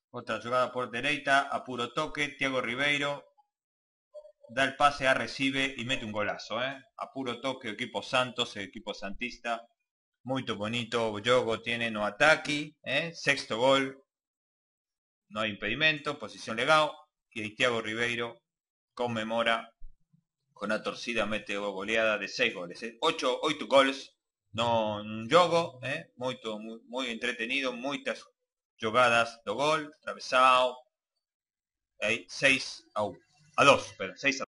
Outra jogada por dereita, a puro toque, Thiago Ribeiro da el pase a recibe e mete un golazo, a puro toque o equipo Santos, o equipo santista, muito bonito o jogo tiene no ataque, sexto gol, no hai impedimento, posición legal, e aí Thiago Ribeiro conmemora con a torcida, mete o goleada de 6 goles, 8 goles no jogo, moito moi entretenido, moitas jogadas do gol, travesao, aí 6-1, a 2, pero 6-2.